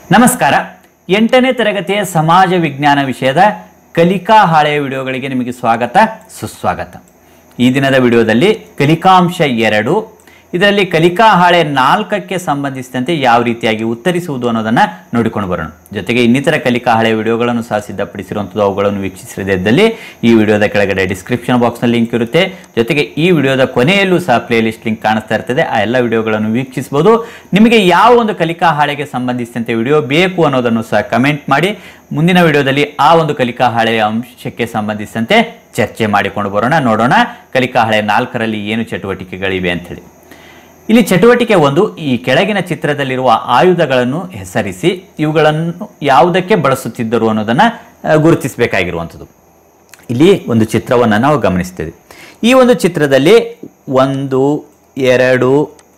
ನಮಸ್ಕಾರ. 8ನೇ ತರಗತಿಯ ಸಮಾಜ ವಿಜ್ಞಾನ ವಿಷಯದ ಕಲಿಕಾ ಹಾಳೆಯ ವಿಡಿಯೋಗಳಿಗೆ ನಿಮಗೆ ಸ್ವಾಗತ ಸುಸ್ವಾಗತ. ಈ ದಿನದ ವಿಡಿಯೋದಲ್ಲಿ ಕಲಿಕಾಂಶ 2 ಇದರಲ್ಲಿ ಕಲಿಕಾ ಹಾಳೆ 4ಕ್ಕೆ ಸಂಬಂಧಿಸಿದಂತೆ ಯಾವ ರೀತಿಯಾಗಿ ಉತ್ತರಿಸುವುದು ಅನ್ನೋದನ್ನ ನೋಡಿಕೊಂಡು ಬರೋಣ. ಜೊತೆಗೆ ಇನ್ನಿತರ ಕಲಿಕಾ ಹಾಳೆ ವಿಡಿಯೋಗಳನ್ನು ಸಹ ಸಿದ್ಧಪಡಿಸಿರುವಂಥದ್ದು, ಅವುಗಳನ್ನು ವೀಕ್ಷಿಸದಿದ್ದಲ್ಲಿ ಈ ವಿಡಿಯೋದ ಕೆಳಗಡೆ ಡಿಸ್ಕ್ರಿಪ್ಷನ್ ಬಾಕ್ಸ್ನಲ್ಲಿ ಲಿಂಕ್ ಇರುತ್ತೆ. ಜೊತೆಗೆ ಈ ವಿಡಿಯೋದ ಕೊನೆಯಲ್ಲೂ ಸಹ ಪ್ಲೇ ಲಿಸ್ಟ್ ಲಿಂಕ್ ಕಾಣಿಸ್ತಾ ಇರ್ತದೆ. ಆ ಎಲ್ಲ ವಿಡಿಯೋಗಳನ್ನು ವೀಕ್ಷಿಸಬಹುದು. ನಿಮಗೆ ಯಾವ ಒಂದು ಕಲಿಕಾ ಹಾಳೆಗೆ ಸಂಬಂಧಿಸಿದಂತೆ ವಿಡಿಯೋ ಬೇಕು ಅನ್ನೋದನ್ನು ಸಹ ಕಮೆಂಟ್ ಮಾಡಿ. ಮುಂದಿನ ವಿಡಿಯೋದಲ್ಲಿ ಆ ಒಂದು ಕಲಿಕಾ ಹಾಳೆಯ ಅಂಶಕ್ಕೆ ಸಂಬಂಧಿಸಿದಂತೆ ಚರ್ಚೆ ಮಾಡಿಕೊಂಡು ಬರೋಣ. ನೋಡೋಣ ಕಲಿಕಾ ಹಾಳೆ 4ರಲ್ಲಿ ಏನು ಚಟುವಟಿಕೆಗಳಿವೆ ಅಂತ ಹೇಳಿ. ಇಲ್ಲಿ ಚಟುವಟಿಕೆ 1, ಈ ಕೆಳಗಿನ ಚಿತ್ರದಲ್ಲಿರುವ ಆಯುಧಗಳನ್ನು ಹೆಸರಿಸಿ, ಇವುಗಳನ್ನು ಯಾವುದಕ್ಕೆ ಬಳಸುತ್ತಿದ್ದರು ಅನ್ನೋದನ್ನ ಗುರುತಿಸಬೇಕಾಗಿರುವಂಥದ್ದು. ಇಲ್ಲಿ ಒಂದು ಚಿತ್ರವನ್ನು ನಾವು ಗಮನಿಸ್ತೇವೆ. ಈ ಒಂದು ಚಿತ್ರದಲ್ಲಿ 1, 2,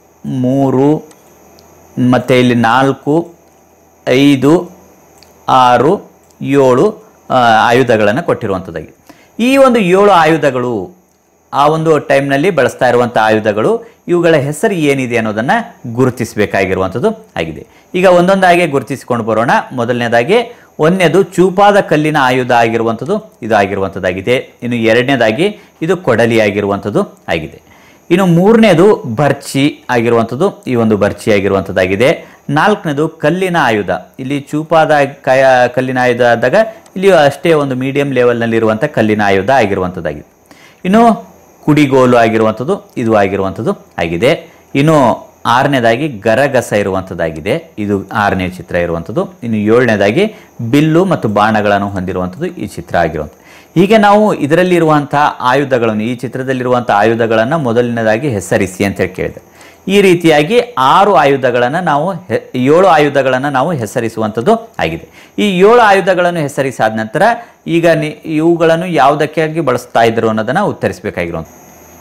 3 ಮತ್ತೆ ಇಲ್ಲಿ 4, 5, 6, 7 ಆಯುಧಗಳನ್ನು ಕೊಟ್ಟಿರುವಂಥದ್ದಾಗಿದೆ. ಈ ಒಂದು 7 ಆಯುಧಗಳು ಆ ಒಂದು ಟೈಮ್ನಲ್ಲಿ ಬಳಸ್ತಾ ಇರುವಂಥ ಆಯುಧಗಳು, ಇವುಗಳ ಹೆಸರು ಏನಿದೆ ಅನ್ನೋದನ್ನು ಗುರುತಿಸಬೇಕಾಗಿರುವಂಥದ್ದು ಆಗಿದೆ. ಈಗ ಒಂದೊಂದಾಗಿ ಗುರುತಿಸಿಕೊಂಡು ಬರೋಣ. ಮೊದಲನೇದಾಗಿ 1ನೇದು ಚೂಪಾದ ಕಲ್ಲಿನ ಆಯುಧ ಆಗಿರುವಂಥದ್ದು, ಇದು ಆಗಿರುವಂಥದ್ದಾಗಿದೆ. ಇನ್ನು 2ನೇದಾಗಿ ಇದು ಕೊಡಲಿ ಆಗಿರುವಂಥದ್ದು ಆಗಿದೆ. ಇನ್ನು 3ನೇದು ಬರ್ಚಿ ಆಗಿರುವಂಥದ್ದು, ಈ ಒಂದು ಬರ್ಚಿ ಆಗಿರುವಂಥದ್ದಾಗಿದೆ. 4ನೇದು ಕಲ್ಲಿನ ಆಯುಧ. ಇಲ್ಲಿ ಚೂಪಾದ ಕಲ್ಲಿನ ಆಯುಧ ಆದಾಗ ಇಲ್ಲಿ ಅಷ್ಟೇ ಒಂದು ಮೀಡಿಯಂ ಲೆವೆಲ್ನಲ್ಲಿರುವಂಥ ಕಲ್ಲಿನ ಆಯುಧ ಆಗಿರುವಂಥದ್ದಾಗಿದೆ. ಇನ್ನು ಕುಡಿಗೋಲು ಆಗಿರುವಂಥದ್ದು, ಇದು ಆಗಿರುವಂಥದ್ದು ಆಗಿದೆ. ಇನ್ನು 6ನೇದಾಗಿ ಗರಗಸ ಇರುವಂಥದ್ದಾಗಿದೆ, ಇದು 6ನೇ ಚಿತ್ರ ಇರುವಂಥದ್ದು. ಇನ್ನು 7ನೇದಾಗಿ ಬಿಲ್ಲು ಮತ್ತು ಬಾಣಗಳನ್ನು ಹೊಂದಿರುವಂಥದ್ದು ಈ ಚಿತ್ರ ಆಗಿರುವಂಥದ್ದು. ಹೀಗೆ ನಾವು ಇದರಲ್ಲಿರುವಂತಹ ಆಯುಧಗಳನ್ನು, ಈ ಚಿತ್ರದಲ್ಲಿರುವಂಥ ಆಯುಧಗಳನ್ನು ಮೊದಲನೇದಾಗಿ ಹೆಸರಿಸಿ ಅಂತ ಹೇಳಿ ಕೇಳಿದೆ. ಈ ರೀತಿಯಾಗಿ 6 ಆಯುಧಗಳನ್ನು ನಾವು 7 ಆಯುಧಗಳನ್ನು ನಾವು ಹೆಸರಿಸುವಂಥದ್ದು ಆಗಿದೆ. ಈ 7 ಆಯುಧಗಳನ್ನು ಹೆಸರಿಸಾದ ನಂತರ ಈಗ ಇವುಗಳನ್ನು ಯಾವುದಕ್ಕಾಗಿ ಬಳಸ್ತಾ ಇದ್ರು ಅನ್ನೋದನ್ನ ಉತ್ತರಿಸಬೇಕಾಗಿರುವಂಥದ್ದು.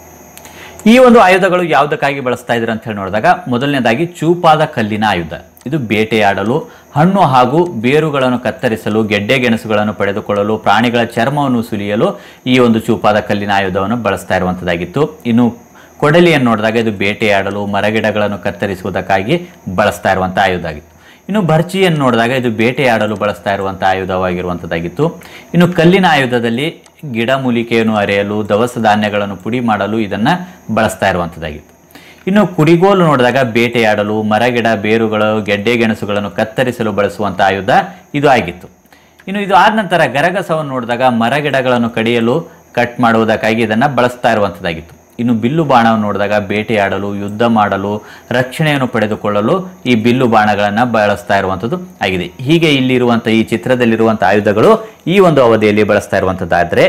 ಈ ಒಂದು ಆಯುಧಗಳು ಯಾವುದಕ್ಕಾಗಿ ಬಳಸ್ತಾ ಇದ್ರು ಅಂತ ಹೇಳಿ ನೋಡಿದಾಗ, ಮೊದಲನೇದಾಗಿ ಚೂಪಾದ ಕಲ್ಲಿನ ಆಯುಧ. ಇದು ಬೇಟೆಯಾಡಲು, ಹಣ್ಣು ಹಾಗೂ ಬೇರುಗಳನ್ನು ಕತ್ತರಿಸಲು, ಗೆಡ್ಡೆ ಗೆಣಸುಗಳನ್ನು ಪಡೆದುಕೊಳ್ಳಲು, ಪ್ರಾಣಿಗಳ ಚರ್ಮವನ್ನು ಸುಲಿಯಲು ಈ ಒಂದು ಚೂಪಾದ ಕಲ್ಲಿನ ಆಯುಧವನ್ನು ಬಳಸ್ತಾ ಇರುವಂಥದ್ದಾಗಿತ್ತು. ಇನ್ನು ಕೊಡಲಿಯನ್ನು ನೋಡಿದಾಗ ಇದು ಬೇಟೆಯಾಡಲು, ಮರಗಿಡಗಳನ್ನು ಕತ್ತರಿಸುವುದಕ್ಕಾಗಿ ಬಳಸ್ತಾ ಇರುವಂಥ ಆಯುಧ ಆಗಿತ್ತು. ಇನ್ನು ಬರ್ಚಿಯನ್ನು ನೋಡಿದಾಗ ಇದು ಬೇಟೆಯಾಡಲು ಬಳಸ್ತಾ ಇರುವಂಥ ಆಯುಧವಾಗಿರುವಂಥದ್ದಾಗಿತ್ತು. ಇನ್ನು ಕಲ್ಲಿನ ಆಯುಧದಲ್ಲಿ ಗಿಡಮೂಲಿಕೆಯನ್ನು ಅರೆಯಲು, ದವಸ ಧಾನ್ಯಗಳನ್ನು ಪುಡಿ ಮಾಡಲು ಇದನ್ನು ಬಳಸ್ತಾ ಇರುವಂಥದ್ದಾಗಿತ್ತು. ಇನ್ನು ಕುಡಿಗೋಲು ನೋಡಿದಾಗ ಬೇಟೆಯಾಡಲು, ಮರಗಿಡ ಬೇರುಗಳು, ಗೆಡ್ಡೆ ಗೆಣಸುಗಳನ್ನು ಕತ್ತರಿಸಲು ಬಳಸುವಂಥ ಆಯುಧ ಇದು ಆಗಿತ್ತು. ಇನ್ನು ಇದು ಆದ ನಂತರ ಗರಗಸವನ್ನು ನೋಡಿದಾಗ ಮರಗಿಡಗಳನ್ನು ಕಡಿಯಲು, ಕಟ್ ಮಾಡುವುದಕ್ಕಾಗಿ ಇದನ್ನು ಬಳಸ್ತಾ ಇರುವಂಥದ್ದಾಗಿತ್ತು. ಇನ್ನು ಬಿಲ್ಲು ಬಾಣವನ್ನು ನೋಡಿದಾಗ ಬೇಟೆಯಾಡಲು, ಯುದ್ಧ ಮಾಡಲು, ರಕ್ಷಣೆಯನ್ನು ಪಡೆದುಕೊಳ್ಳಲು ಈ ಬಿಲ್ಲು ಬಾಣಗಳನ್ನು ಬಳಸ್ತಾ ಇರುವಂಥದ್ದು ಆಗಿದೆ. ಹೀಗೆ ಇಲ್ಲಿರುವಂಥ ಈ ಚಿತ್ರದಲ್ಲಿರುವಂಥ ಆಯುಧಗಳು ಈ ಒಂದು ಅವಧಿಯಲ್ಲಿ ಬಳಸ್ತಾ ಇರುವಂಥದ್ದಾದರೆ,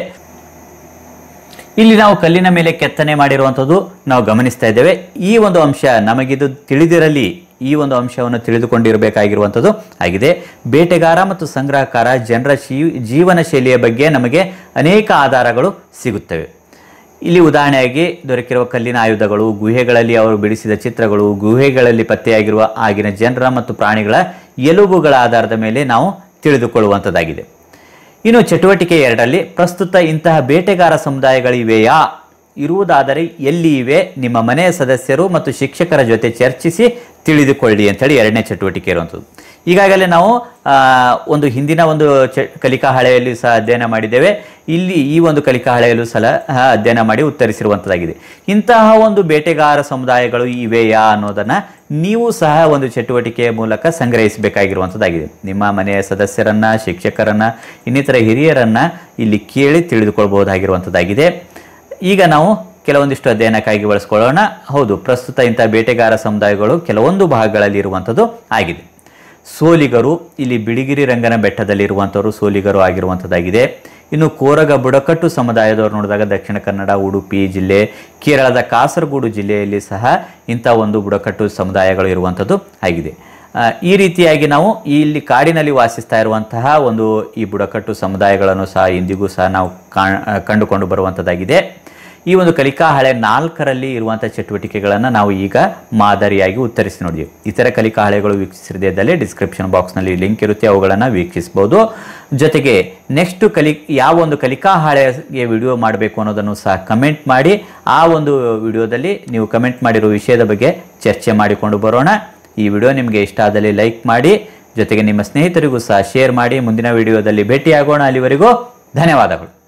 ಇಲ್ಲಿ ನಾವು ಕಲ್ಲಿನ ಮೇಲೆ ಕೆತ್ತನೆ ಮಾಡಿರುವಂಥದ್ದು ನಾವು ಗಮನಿಸ್ತಾ ಇದ್ದೇವೆ. ಈ ಒಂದು ಅಂಶ ನಮಗಿದು ತಿಳಿದಿರಲಿ, ಈ ಒಂದು ಅಂಶವನ್ನು ತಿಳಿದುಕೊಂಡಿರಬೇಕಾಗಿರುವಂಥದ್ದು ಆಗಿದೆ. ಬೇಟೆಗಾರ ಮತ್ತು ಸಂಗ್ರಹಕಾರ ಜನರ ಜೀವನ ಶೈಲಿಯ ಬಗ್ಗೆ ನಮಗೆ ಅನೇಕ ಆಧಾರಗಳು ಸಿಗುತ್ತವೆ. ಇಲ್ಲಿ ಉದಾಹರಣೆಯಾಗಿ ದೊರಕಿರುವ ಕಲ್ಲಿನ ಆಯುಧಗಳು, ಗುಹೆಗಳಲ್ಲಿ ಅವರು ಬಿಡಿಸಿದ ಚಿತ್ರಗಳು, ಗುಹೆಗಳಲ್ಲಿ ಪತ್ತೆಯಾಗಿರುವ ಆಗಿನ ಜನರ ಮತ್ತು ಪ್ರಾಣಿಗಳ ಎಲುಬುಗಳ ಆಧಾರದ ಮೇಲೆ ನಾವು ತಿಳಿದುಕೊಳ್ಳುವಂಥದ್ದಾಗಿದೆ. ಇನ್ನು ಚಟುವಟಿಕೆ 2ರಲ್ಲಿ ಪ್ರಸ್ತುತ ಇಂತಹ ಬೇಟೆಗಾರ ಸಮುದಾಯಗಳಿವೆಯಾ? ಇರುವುದಾದರೆ ಎಲ್ಲಿ ಇವೆ? ನಿಮ್ಮ ಮನೆಯ ಸದಸ್ಯರು ಮತ್ತು ಶಿಕ್ಷಕರ ಜೊತೆ ಚರ್ಚಿಸಿ ತಿಳಿದುಕೊಳ್ಳಿ ಅಂತೇಳಿ 2ನೇ ಚಟುವಟಿಕೆ ಇರುವಂಥದ್ದು. ಈಗಾಗಲೇ ನಾವು ಒಂದು ಹಿಂದಿನ ಒಂದು ಕಲಿಕಾ ಹಾಳೆಯಲ್ಲಿ ಸಹ ಅಧ್ಯಯನ ಮಾಡಿದ್ದೇವೆ. ಇಲ್ಲಿ ಈ ಒಂದು ಕಲಿಕಾ ಹಾಳೆಯಲ್ಲೂ ಸಹ ಅಧ್ಯಯನ ಮಾಡಿ ಉತ್ತರಿಸಿರುವಂಥದ್ದಾಗಿದೆ. ಇಂತಹ ಒಂದು ಬೇಟೆಗಾರ ಸಮುದಾಯಗಳು ಇವೆಯಾ ಅನ್ನೋದನ್ನ ನೀವು ಸಹ ಒಂದು ಚಟುವಟಿಕೆಯ ಮೂಲಕ ಸಂಗ್ರಹಿಸಬೇಕಾಗಿರುವಂಥದ್ದಾಗಿದೆ. ನಿಮ್ಮ ಮನೆಯ ಸದಸ್ಯರನ್ನ, ಶಿಕ್ಷಕರನ್ನ, ಇನ್ನಿತರ ಹಿರಿಯರನ್ನ ಇಲ್ಲಿ ಕೇಳಿ ತಿಳಿದುಕೊಳ್ಬಹುದಾಗಿರುವಂಥದ್ದಾಗಿದೆ. ಈಗ ನಾವು ಕೆಲವೊಂದಿಷ್ಟು ಅಧ್ಯಯನಕ್ಕಾಗಿ ಬಳಸ್ಕೊಳ್ಳೋಣ. ಹೌದು, ಪ್ರಸ್ತುತ ಇಂಥ ಬೇಟೆಗಾರ ಸಮುದಾಯಗಳು ಕೆಲವೊಂದು ಭಾಗಗಳಲ್ಲಿ ಇರುವಂಥದ್ದು ಆಗಿದೆ. ಸೋಲಿಗರು, ಇಲ್ಲಿ ಬಿಳಿಗಿರಿ ರಂಗನ ಬೆಟ್ಟದಲ್ಲಿರುವಂಥವರು ಸೋಲಿಗರು ಆಗಿರುವಂಥದ್ದಾಗಿದೆ. ಇನ್ನು ಕೋರಗ ಬುಡಕಟ್ಟು ಸಮುದಾಯದವರು ನೋಡಿದಾಗ ದಕ್ಷಿಣ ಕನ್ನಡ, ಉಡುಪಿ ಜಿಲ್ಲೆ, ಕೇರಳದ ಕಾಸರಗೋಡು ಜಿಲ್ಲೆಯಲ್ಲಿ ಸಹ ಇಂಥ ಒಂದು ಬುಡಕಟ್ಟು ಸಮುದಾಯಗಳು ಇರುವಂಥದ್ದು ಆಗಿದೆ. ಈ ರೀತಿಯಾಗಿ ನಾವು ಇಲ್ಲಿ ಕಾಡಿನಲ್ಲಿ ವಾಸಿಸ್ತಾ ಇರುವಂತಹ ಒಂದು ಈ ಬುಡಕಟ್ಟು ಸಮುದಾಯಗಳನ್ನು ಸಹ ಇಂದಿಗೂ ಸಹ ನಾವು ಕಂಡುಕೊಂಡು ಬರುವಂಥದ್ದಾಗಿದೆ. ಈ ಒಂದು ಕಲಿಕಾ ಹಾಳೆ 4ರಲ್ಲಿ ಇರುವಂಥ ಚಟುವಟಿಕೆಗಳನ್ನು ನಾವು ಈಗ ಮಾದರಿಯಾಗಿ ಉತ್ತರಿಸಿ ನೋಡಿದ್ವಿ. ಇತರ ಕಲಿಕಾ ಹಾಳೆಗಳು ವೀಕ್ಷಿಸಿರದೇ ಡಿಸ್ಕ್ರಿಪ್ಷನ್ ಬಾಕ್ಸ್ನಲ್ಲಿ ಲಿಂಕ್ ಇರುತ್ತೆ, ಅವುಗಳನ್ನು ವೀಕ್ಷಿಸಬಹುದು. ಜೊತೆಗೆ ನೆಕ್ಸ್ಟ್ ಯಾವ ಒಂದು ಕಲಿಕಾ ಹಾಳೆಗೆ ವಿಡಿಯೋ ಮಾಡಬೇಕು ಅನ್ನೋದನ್ನು ಸಹ ಕಮೆಂಟ್ ಮಾಡಿ. ಆ ಒಂದು ವಿಡಿಯೋದಲ್ಲಿ ನೀವು ಕಮೆಂಟ್ ಮಾಡಿರೋ ವಿಷಯದ ಬಗ್ಗೆ ಚರ್ಚೆ ಮಾಡಿಕೊಂಡು ಬರೋಣ. ಈ ವಿಡಿಯೋ ನಿಮಗೆ ಇಷ್ಟ ಆದಲ್ಲಿ ಲೈಕ್ ಮಾಡಿ, ಜೊತೆಗೆ ನಿಮ್ಮ ಸ್ನೇಹಿತರಿಗೂ ಸಹ ಶೇರ್ ಮಾಡಿ. ಮುಂದಿನ ವಿಡಿಯೋದಲ್ಲಿ ಭೇಟಿಯಾಗೋಣ. ಅಲ್ಲಿವರೆಗೂ ಧನ್ಯವಾದಗಳು.